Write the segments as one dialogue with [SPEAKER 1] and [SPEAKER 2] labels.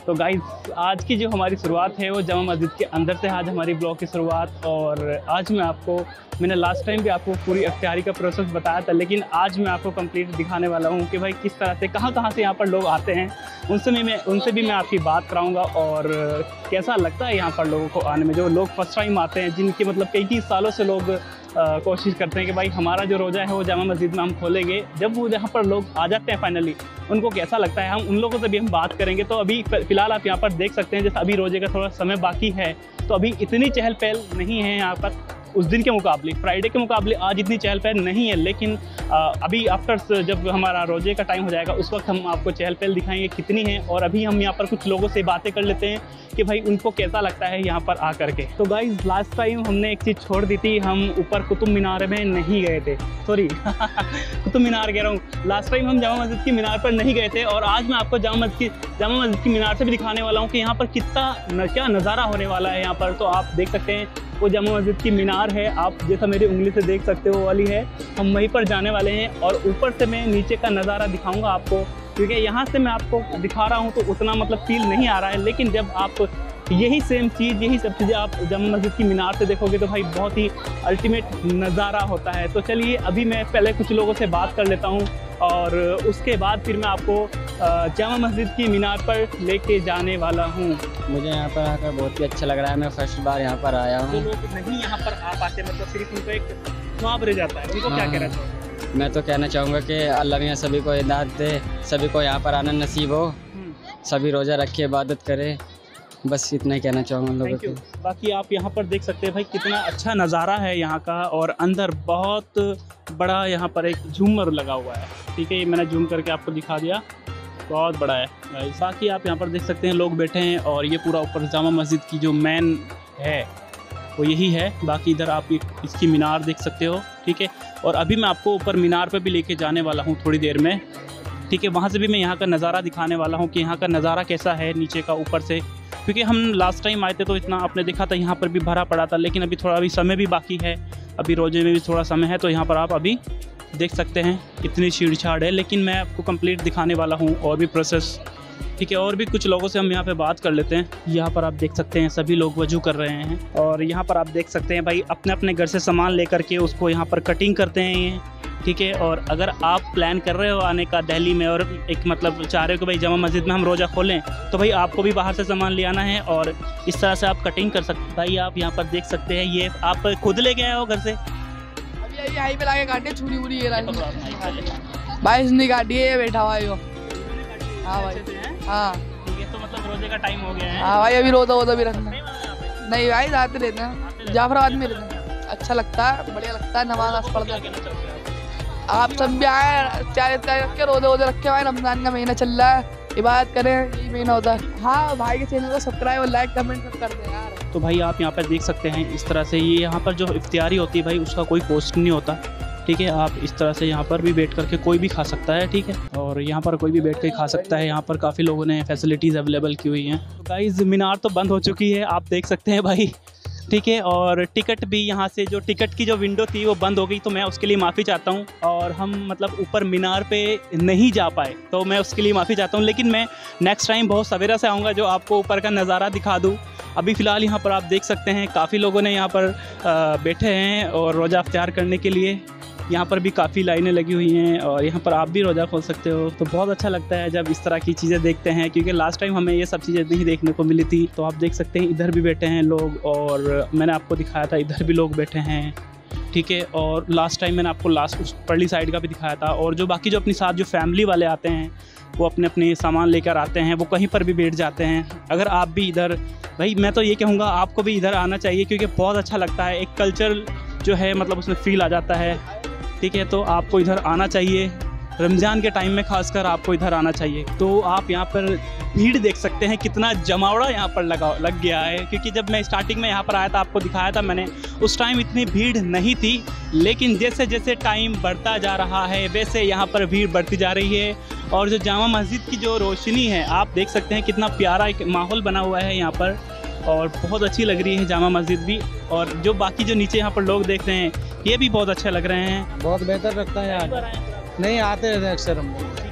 [SPEAKER 1] तो गाइस आज की जो हमारी शुरुआत है वो जामा मस्जिद के अंदर से आज हमारी ब्लॉग की शुरुआत। और आज मैंने लास्ट टाइम भी आपको पूरी इफ्तियारी का प्रोसेस बताया था, लेकिन आज मैं आपको कंप्लीट दिखाने वाला हूँ कि भाई किस तरह से कहाँ से यहाँ पर लोग आते हैं। उनसे भी मैं आपकी बात कराऊँगा और कैसा लगता है यहाँ पर लोगों को आने में। जो लोग फर्स्ट टाइम आते हैं, जिनके मतलब कई सालों से लोग कोशिश करते हैं कि भाई हमारा जो रोज़ा है वो जामा मस्जिद में हम खोलेंगे। जब वो यहाँ पर लोग आ जाते हैं फाइनली, उनको कैसा लगता है, हम उन लोगों से भी हम बात करेंगे। तो अभी फ़िलहाल आप यहाँ पर देख सकते हैं, जैसे अभी रोज़े का थोड़ा समय बाकी है, तो अभी इतनी चहल पहल नहीं है यहाँ पर। उस दिन के मुकाबले, फ्राइडे के मुकाबले आज इतनी चहल पहल नहीं है, लेकिन अभी आफ्टर जब हमारा रोजे का टाइम हो जाएगा उस वक्त हम आपको चहल पहल दिखाएंगे कितनी है। और अभी हम यहाँ पर कुछ लोगों से बातें कर लेते हैं कि भाई उनको कैसा लगता है यहाँ पर आ करके। तो गाइज लास्ट टाइम हमने एक चीज़ छोड़ दी थी, हम ऊपर कुतुब मीनार में नहीं गए थे। सॉरी कुतुब मीनार कह रहा हूँ, लास्ट टाइम हम जामा मस्जिद की मीनार पर नहीं गए थे। और आज मैं आपको जामा मस्जिद की मीनार से भी दिखाने वाला हूँ कि यहाँ पर क्या नज़ारा होने वाला है यहाँ पर। तो आप देख सकते हैं वो जामा मस्जिद की मीनार है, आप जैसा मेरी उंगली से देख सकते हो वाली है। हम वहीं पर जाने वाले हैं और ऊपर से मैं नीचे का नज़ारा दिखाऊंगा आपको, क्योंकि यहाँ से मैं आपको दिखा रहा हूँ तो उतना मतलब फील नहीं आ रहा है। लेकिन जब आप यही सेम चीज़, यही सब चीज़ें आप जामा मस्जिद की मीनार से देखोगे तो भाई बहुत ही अल्टीमेट नज़ारा होता है। तो चलिए अभी मैं पहले कुछ लोगों से बात कर लेता हूँ और उसके बाद फिर मैं आपको जामा मस्जिद की मीनार पर लेके जाने वाला हूँ।
[SPEAKER 2] मुझे यहाँ पर आकर बहुत ही अच्छा लग रहा है। मैं फर्स्ट बार यहाँ पर आया हूँ।
[SPEAKER 1] जो लोग नहीं यहाँ पर आ पाते, मतलब सिर्फ उनको एक ख्वाब रह जाता है, उनको क्या कहना चाहिए?
[SPEAKER 2] मैं तो कहना चाहूँगा कि अल्लाह मियाँ सभी को हिदायत दे, सभी को यहाँ पर आना नसीब हो, सभी रोज़ा रखे इबादत करे, बस इतना ही कहना चाहूँगा लोगों को।
[SPEAKER 1] बाकी आप यहाँ पर देख सकते हैं भाई कितना अच्छा नज़ारा है यहाँ का। और अंदर बहुत बड़ा यहाँ पर एक झूमर लगा हुआ है, ठीक है, ये मैंने जूम करके आपको दिखा दिया, बहुत बड़ा है। बाकी आप यहाँ पर देख सकते हैं लोग बैठे हैं और ये पूरा ऊपर जामा मस्जिद की जो मेन है वो यही है। बाकी इधर आप इसकी मीनार देख सकते हो, ठीक है। और अभी मैं आपको ऊपर मीनार पर भी लेके जाने वाला हूँ थोड़ी देर में, ठीक है। वहाँ से भी मैं यहाँ का नज़ारा दिखाने वाला हूँ कि यहाँ का नज़ारा कैसा है नीचे का ऊपर से, क्योंकि हम लास्ट टाइम आए थे तो इतना आपने देखा था यहाँ पर भी भरा पड़ा था। लेकिन अभी थोड़ा अभी समय भी बाकी है, अभी रोजे में भी थोड़ा समय है, तो यहाँ पर आप अभी देख सकते हैं कितनी छेड़छाड़ है। लेकिन मैं आपको कंप्लीट दिखाने वाला हूँ और भी प्रोसेस, ठीक है। और भी कुछ लोगों से हम यहाँ पे बात कर लेते हैं। यहाँ पर आप देख सकते हैं सभी लोग वजू कर रहे हैं और यहाँ पर आप देख सकते हैं भाई अपने अपने घर से सामान लेकर के उसको यहाँ पर कटिंग करते हैं, ठीक है। और अगर आप प्लान कर रहे हो आने का दिल्ली में और एक मतलब चाह रहे हो कि भाई जामा मस्जिद में हम रोज़ा खोलें, तो भाई आपको भी बाहर से सामान ले आना है और इस तरह से आप कटिंग कर सकते हैं। भाई आप यहाँ पर देख सकते हैं, ये आप खुद लेके आए हो घर से?
[SPEAKER 3] अभी यहीं पे लाके काटे छुरी वुरी ये भाई, इसने काटी है, ये बैठा हुआ है। हाँ भाई, हाँ
[SPEAKER 1] ठीक है। तो मतलब रोजे का टाइम हो गया है।
[SPEAKER 3] हाँ भाई, अभी रोजा भी रखना नहीं भाई, जाते रहते हैं, जाफराबाद में रहते हैं। अच्छा लगता है, बढ़िया लगता है, नमाज पढ़ते हैं। आप सब भी आए, चाय रख के रोजे रख के भाई, रमजान का महीना चल रहा है, इबादत करें, यही महीना होता है। हाँ भाई के चैनल को सब्सक्राइब और लाइक कमेंट सब कर दें यार।
[SPEAKER 1] तो भाई आप यहाँ पर देख सकते हैं इस तरह से, ये यहाँ पर जो इफ्तियारी होती है भाई उसका कोई कॉस्ट नहीं होता, ठीक है। आप इस तरह से यहाँ पर भी बैठ करके कोई भी खा सकता है, ठीक है। और यहाँ पर कोई भी बैठ के खा सकता है। यहाँ पर काफ़ी लोगों ने फैसिलिटीज़ अवेलेबल की हुई हैं। तो गाइस मीनार तो बंद हो चुकी है, आप देख सकते हैं भाई, ठीक है। और टिकट भी यहाँ से जो टिकट की जो विंडो थी वो बंद हो गई, तो मैं उसके लिए माफ़ी चाहता हूँ। और हम मतलब ऊपर मीनार पे नहीं जा पाए, तो मैं उसके लिए माफ़ी चाहता हूँ। लेकिन मैं नेक्स्ट टाइम बहुत सवेरा से आऊँगा जो आपको ऊपर का नज़ारा दिखा दूँ। अभी फ़िलहाल यहाँ पर आप देख सकते हैं काफ़ी लोगों ने यहाँ पर बैठे हैं और रोज़ा इफ्तियार करने के लिए। यहाँ पर भी काफ़ी लाइनें लगी हुई हैं और यहाँ पर आप भी रोज़ा खोल सकते हो। तो बहुत अच्छा लगता है जब इस तरह की चीज़ें देखते हैं, क्योंकि लास्ट टाइम हमें ये सब चीज़ें नहीं देखने को मिली थी। तो आप देख सकते हैं इधर भी बैठे हैं लोग और मैंने आपको दिखाया था इधर भी लोग बैठे हैं, ठीक है। और लास्ट टाइम मैंने आपको उस परली साइड का भी दिखाया था। और जो बाकी जो अपने साथ जो फैमिली वाले आते हैं वो अपने अपने सामान लेकर आते हैं, वो कहीं पर भी बैठ जाते हैं। अगर आप भी इधर, भाई मैं तो ये कहूँगा आपको भी इधर आना चाहिए, क्योंकि बहुत अच्छा लगता है, एक कल्चर जो है मतलब उसमें फ़ील आ जाता है, ठीक है। तो आपको इधर आना चाहिए, रमज़ान के टाइम में खासकर आपको इधर आना चाहिए। तो आप यहाँ पर भीड़ देख सकते हैं, कितना जमावड़ा यहाँ पर लग गया है। क्योंकि जब मैं स्टार्टिंग में यहाँ पर आया था, आपको दिखाया था मैंने, उस टाइम इतनी भीड़ नहीं थी। लेकिन जैसे जैसे टाइम बढ़ता जा रहा है वैसे यहाँ पर भीड़ बढ़ती जा रही है। और जो जामा मस्जिद की जो रोशनी है आप देख सकते हैं, कितना प्यारा एक माहौल बना हुआ है यहाँ पर और बहुत अच्छी लग रही है जामा मस्जिद भी। और जो बाकी जो नीचे यहाँ पर लोग देख रहे हैं ये भी बहुत अच्छे लग रहे हैं।
[SPEAKER 2] बहुत बेहतर लगता है यार, नहीं आते रहते अक्सर हम।
[SPEAKER 1] ठीक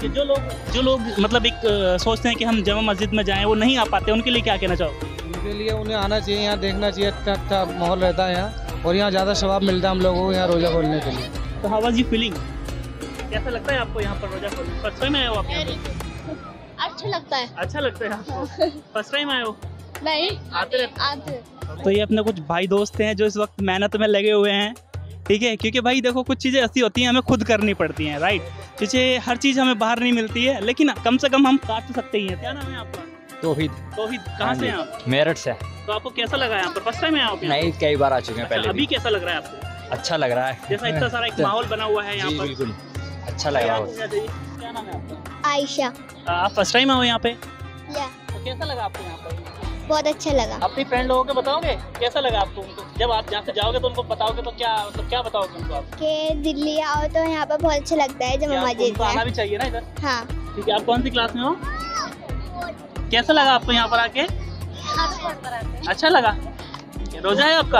[SPEAKER 1] ठीक है, जो लोग मतलब एक सोचते हैं कि हम जामा मस्जिद में जाएं, वो नहीं आ पाते, उनके लिए क्या कहना चाहोगे?
[SPEAKER 4] उनके लिए उन्हें आना चाहिए, यहाँ देखना चाहिए, अच्छा माहौल रहता है यहाँ, और यहाँ ज़्यादा सवाब मिलता है हम लोगों को यहाँ रोज़ा खोलने के लिए।
[SPEAKER 1] तो हाउ वाज यू फीलिंग? कैसा लगता है आपको यहाँ पर रोजा खोलने? फर्स्ट टाइम आए हो आप यहाँ पे?
[SPEAKER 5] अच्छा लगता है।
[SPEAKER 1] अच्छा लगता है आपको? फर्स्ट टाइम आए हो?
[SPEAKER 5] नहीं,
[SPEAKER 1] आते रहते?
[SPEAKER 5] आते।
[SPEAKER 1] तो ये अपने कुछ भाई दोस्त हैं जो इस वक्त मेहनत में लगे हुए हैं, ठीक है, क्योंकि भाई देखो कुछ चीज़ें ऐसी होती हैं हमें खुद करनी पड़ती हैं, राइट? पीछे हर चीज़ हमें बाहर नहीं मिलती है, लेकिन कम से कम हम काट सकते ही हैं। क्या नाम है आपका?
[SPEAKER 6] तौहीद।
[SPEAKER 1] तौहीद, कहाँ से हैं आप?
[SPEAKER 6] मेरठ से।
[SPEAKER 1] तो आपको कैसा लगा यहाँ पर? फर्स्ट टाइम है आप?
[SPEAKER 6] नहीं, कई बार आ चुके हैं पहले।
[SPEAKER 1] अभी कैसा लग रहा है आपको?
[SPEAKER 6] अच्छा लग रहा है,
[SPEAKER 1] जैसा इतना सारा एक माहौल बना हुआ है यहाँ पर।
[SPEAKER 6] बिल्कुल अच्छा लग रहा है।
[SPEAKER 1] क्या नाम है आपका?
[SPEAKER 5] आयशा।
[SPEAKER 1] आप फर्स्ट टाइम आओ यहाँ पे?
[SPEAKER 5] या
[SPEAKER 1] तो कैसा लगा आपको यहाँ पर?
[SPEAKER 5] बहुत अच्छा लगा।
[SPEAKER 1] अपनी फ्रेंड लोगों को बताओगे कैसा लगा आपको? उनको जब आप यहाँ से जाओगे तो उनको बताओगे तो क्या मतलब क्या बताओगे उनको आप?
[SPEAKER 5] कि दिल्ली आओ तो यहाँ पर बहुत अच्छा लगता है जामा मस्जिद
[SPEAKER 1] उनको आना भी चाहिए ना इधर?
[SPEAKER 5] हाँ।
[SPEAKER 1] ठीक है, आप कौन सी क्लास में हो? कैसा लगा आपको यहाँ पर आके? अच्छा लगा? रोजा है आपका?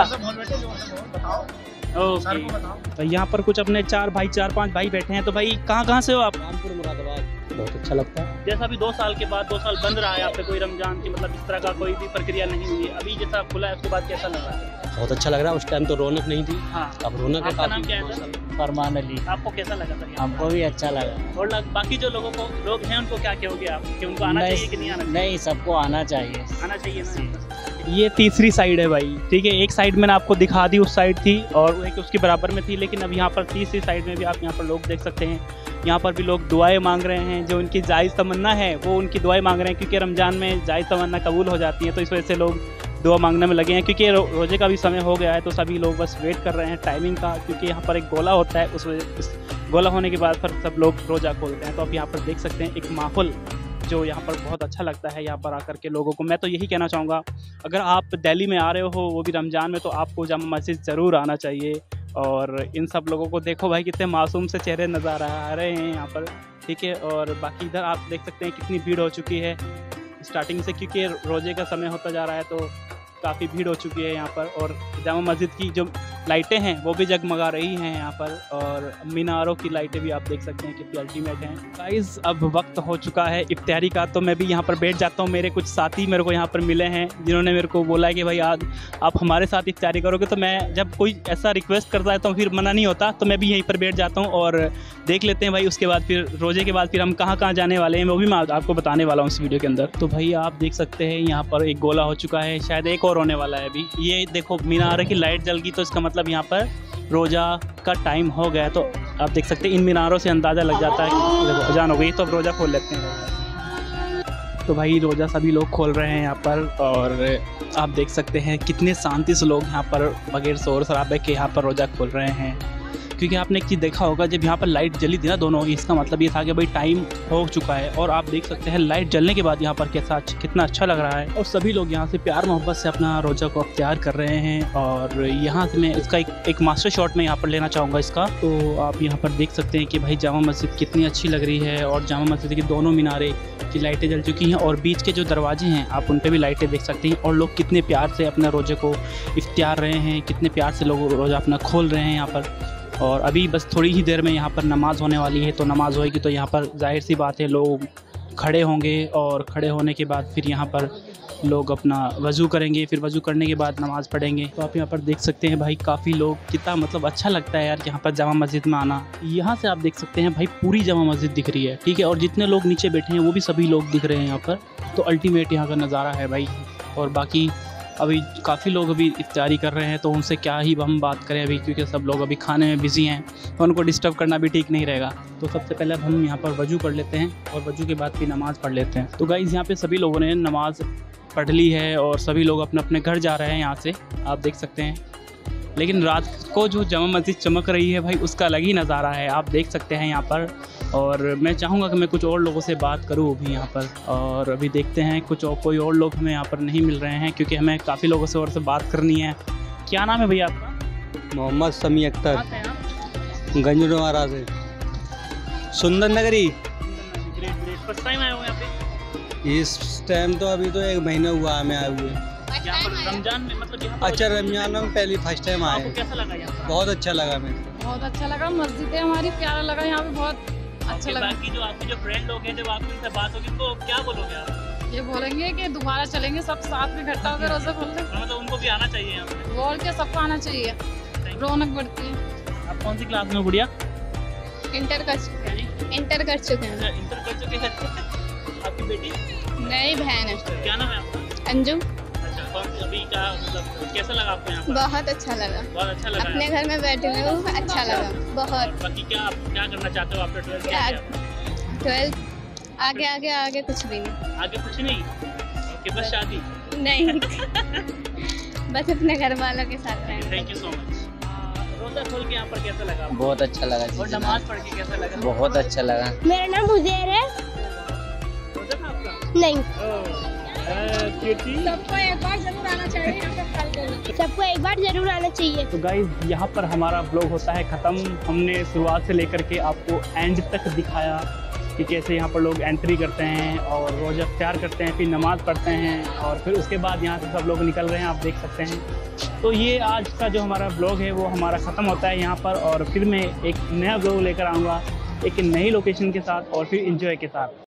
[SPEAKER 1] ओके। तो यहाँ पर कुछ अपने 4-5 भाई बैठे हैं। तो भाई कहाँ से हो आप?
[SPEAKER 4] रामपुर मुरादाबाद। बहुत अच्छा लगता है।
[SPEAKER 1] जैसा अभी 2 साल के बाद 2 साल बंद रहा है, यहाँ पे कोई रमजान की मतलब इस तरह का कोई भी प्रक्रिया नहीं हुई है, अभी जैसा खुला है उसके बाद कैसा लग रहा है?
[SPEAKER 4] बहुत अच्छा लग रहा है। उस टाइम तो रौनक नहीं थी,
[SPEAKER 1] हाँ।
[SPEAKER 4] अब रौनक है।
[SPEAKER 1] आपका नाम क्या है सर?
[SPEAKER 4] फरमान अली।
[SPEAKER 1] आपको कैसा लगा सर?
[SPEAKER 4] हमको भी अच्छा लगा।
[SPEAKER 1] और बाकी जो लोग हैं उनको क्या कहोगे आप कि उनको आना चाहिए कि नहीं आना चाहिए?
[SPEAKER 4] नहीं, सबको आना चाहिए।
[SPEAKER 1] आना चाहिए ना। ये तीसरी साइड है भाई, ठीक है। एक साइड मैंने आपको दिखा दी, उस साइड थी, और एक उसके बराबर में थी, लेकिन अब यहाँ पर तीसरी साइड में भी आप यहाँ पर लोग देख सकते हैं। यहाँ पर भी लोग दुआएं मांग रहे हैं, जो उनकी जायज़ तमन्ना है वो उनकी दुआएं मांग रहे हैं, क्योंकि रमज़ान में जायज़ तमन्ना कबूल हो जाती है, तो इस वजह से लोग दुआ मांगने में लगे हैं। क्योंकि रोज़े का भी समय हो गया है, तो सभी लोग बस वेट कर रहे हैं टाइमिंग का, क्योंकि यहाँ पर एक गोला होता है, उस गोला होने के बाद फिर सब लोग रोज़ा खोलते हैं। तो आप यहाँ पर देख सकते हैं एक माहौल जो यहाँ पर बहुत अच्छा लगता है यहाँ पर आकर के लोगों को। मैं तो यही कहना चाहूँगा, अगर आप दिल्ली में आ रहे हो वो भी रमज़ान में, तो आपको जामा मस्जिद ज़रूर आना चाहिए। और इन सब लोगों को देखो भाई, कितने मासूम से चेहरे नज़र आ रहे हैं यहाँ पर, ठीक है। और बाकी इधर आप देख सकते हैं कितनी भीड़ हो चुकी है स्टार्टिंग से, क्योंकि रोज़े का समय होता जा रहा है, तो काफ़ी भीड़ हो चुकी है यहाँ पर। और जामा मस्जिद की जो लाइटें हैं वो भी जगमगा रही हैं यहाँ पर, और मीनारों की लाइटें भी आप देख सकते हैं कितनी अल्टीमेट हैं। गाइस, अब वक्त हो चुका है इफ्तारी का, तो मैं भी यहाँ पर बैठ जाता हूँ। मेरे कुछ साथी मेरे को यहाँ पर मिले हैं, जिन्होंने मेरे को बोला है कि भाई आज आप हमारे साथ इफ्तारी करोगे। तो मैं जब कोई ऐसा रिक्वेस्ट करता है तो फिर मना नहीं होता, तो मैं भी यहीं पर बैठ जाता हूँ और देख लेते हैं भाई। उसके बाद फिर रोज़े के बाद फिर हम कहाँ जाने वाले हैं वो भी मैं आपको बताने वाला हूँ इस वीडियो के अंदर। तो भाई आप देख सकते हैं यहाँ पर एक गोला हो चुका है, शायद एक और होने वाला है अभी। ये देखो मीनार की लाइट जल गई, तो इसका मतलब यहाँ पर रोज़ा का टाइम हो गया। तो आप देख सकते हैं इन मीनारों से अंदाज़ा लग जाता है कि देखो अजान हो गई, तो अब रोज़ा खोल लेते हैं। तो भाई रोज़ा सभी लोग खोल रहे हैं यहाँ पर, और आप देख सकते हैं कितने शांति से लोग यहाँ पर बगैर शोर शराबे के यहाँ पर रोज़ा खोल रहे हैं। क्योंकि आपने एक चीज़ देखा होगा, जब यहाँ पर लाइट जली थी ना दोनों, इसका मतलब ये था कि भाई टाइम हो चुका है। और आप देख सकते हैं लाइट जलने के बाद यहाँ पर कितना अच्छा लग रहा है, और सभी लोग यहाँ से प्यार मोहब्बत से अपना रोज़ा को अख्तियार कर रहे हैं। और यहाँ से मैं इसका एक मास्टर शॉट में यहाँ पर लेना चाहूँगा इसका। तो आप यहाँ पर देख सकते हैं कि भाई जामा मस्जिद कितनी अच्छी लग रही है, और जामा मस्जिद की दोनों मीनारे की लाइटें जल चुकी हैं, और बीच के जो दरवाजे हैं आप उन पर भी लाइटें देख सकते हैं। और लोग कितने प्यार से अपने रोज़े को इफ्तियार रहे हैं, कितने प्यार से लोग रोज़ा अपना खोल रहे हैं यहाँ पर। और अभी बस थोड़ी ही देर में यहाँ पर नमाज़ होने वाली है, तो नमाज़ होएगी तो यहाँ पर जाहिर सी बात है लोग खड़े होंगे, और खड़े होने के बाद फिर यहाँ पर लोग अपना वज़ू करेंगे, फिर वज़ू करने के बाद नमाज़ पढ़ेंगे। तो आप यहाँ पर देख सकते हैं भाई काफ़ी लोग, कितना मतलब अच्छा लगता है यार यहाँ पर जामा मस्जिद में आना। यहाँ से आप देख सकते हैं भाई पूरी जामा मस्जिद दिख रही है, ठीक है। और जितने लोग नीचे बैठे हैं वो भी सभी लोग दिख रहे हैं यहाँ पर। तो अल्टीमेट यहाँ का नज़ारा है भाई। और बाकी अभी काफ़ी लोग अभी इफ्तारी कर रहे हैं, तो उनसे क्या ही हम बात करें अभी, क्योंकि सब लोग अभी खाने में बिज़ी हैं, तो उनको डिस्टर्ब करना भी ठीक नहीं रहेगा। तो सबसे पहले हम यहाँ पर वज़ू कर लेते हैं, और वज़ू के बाद फिर नमाज़ पढ़ लेते हैं। तो गाइज़ यहाँ पे सभी लोगों ने नमाज़ पढ़ ली है, और सभी लोग अपने अपने घर जा रहे हैं यहाँ से, आप देख सकते हैं। लेकिन रात को जो जामा मस्जिद चमक रही है भाई, उसका अलग ही नज़ारा है, आप देख सकते हैं यहाँ पर। और मैं चाहूँगा कि मैं कुछ और लोगों से बात करूँ अभी यहाँ पर, और अभी देखते हैं कोई और लोग हमें यहाँ पर नहीं मिल रहे हैं, क्योंकि हमें काफ़ी लोगों से और से बात करनी है। क्या नाम है भैया आपका?
[SPEAKER 4] मोहम्मद समी अख्तर, गंजनवारा से, सुंदर नगरी।
[SPEAKER 1] ग्रेट। फर्स्ट टाइम आए हो यहाँ पे?
[SPEAKER 4] इस टाइम तो अभी तो 1 महीना हुआ हमें आए हुए।
[SPEAKER 1] यहाँ पर रमजान में मतलब यहाँ पर
[SPEAKER 4] अच्छा, रमजान में पहली फर्स्ट टाइम आए।
[SPEAKER 1] आपको कैसा लगा यहाँ पर?
[SPEAKER 4] बहुत अच्छा लगा। मैं
[SPEAKER 7] बहुत अच्छा लगा, मस्जिद है हमारी, प्यारा लगा यहाँ पे बहुत। अच्छा लगा।
[SPEAKER 1] बाकी जो आपके जो फ्रेंड लोग हैं जब आपकी उनसे बात होगी तो क्या बोलोगे आप?
[SPEAKER 7] ये बोलेंगे कि दोबारा चलेंगे सब साथ में इकट्ठा होकर रोजा खोलने।
[SPEAKER 1] मतलब उनको भी आना चाहिए यहाँ पे।
[SPEAKER 7] बोल के सबको आना चाहिए, रौनक बढ़ती है।
[SPEAKER 1] आप कौन सी क्लास में गुड़िया?
[SPEAKER 8] इंटर कर चुके हैं। इंटर कर चुके हैं।
[SPEAKER 1] इंटर कर चुके हैं। आपकी बेटी?
[SPEAKER 8] नई बहन है।
[SPEAKER 1] क्या नाम है आपका?
[SPEAKER 8] अंजुम।
[SPEAKER 1] अच्छा, कौन अभी क्या मतलब कैसा लगा आपको यहाँ पर?
[SPEAKER 8] बहुत अच्छा लगा।
[SPEAKER 1] बहुत अच्छा लगा।
[SPEAKER 8] अपने घर में बैठे हुए अच्छा लगा बहुत।
[SPEAKER 1] बाकी क्या करना चाहते हो आपने 12th किया?
[SPEAKER 8] 12th आगे कुछ भी नहीं।
[SPEAKER 1] आगे कुछ नहीं? ओके, बस शादी?
[SPEAKER 8] नहीं बस अपने घर वालों के साथ रहेंगे।
[SPEAKER 1] Thank you so much. रोजा खोल के यहाँ पर कैसा लगा आपको?
[SPEAKER 2] बहुत अच्छा लगा जी।
[SPEAKER 1] और नमाज पढ़ के कैसा लगा?
[SPEAKER 2] बहुत अच्छा लगा।
[SPEAKER 5] मेरा नाम हुजैर है।
[SPEAKER 1] रोजा था आपका?
[SPEAKER 5] नहीं,
[SPEAKER 8] सबको एक बार जरूर आना चाहिए।
[SPEAKER 5] सबको एक बार जरूर आना चाहिए।
[SPEAKER 1] तो गाइज यहाँ पर हमारा ब्लॉग होता है ख़त्म। हमने शुरुआत से लेकर के आपको एंड तक दिखाया कि कैसे यहाँ पर लोग एंट्री करते हैं और रोज़ा इफ्तियार करते हैं, फिर नमाज़ पढ़ते हैं और फिर उसके बाद यहाँ से सब लोग निकल रहे हैं, आप देख सकते हैं। तो ये आज का जो हमारा ब्लॉग है वो हमारा ख़त्म होता है यहाँ पर, और फिर मैं एक नया ब्लॉग लेकर आऊँगा एक नई लोकेशन के साथ और फिर एंजॉय के साथ।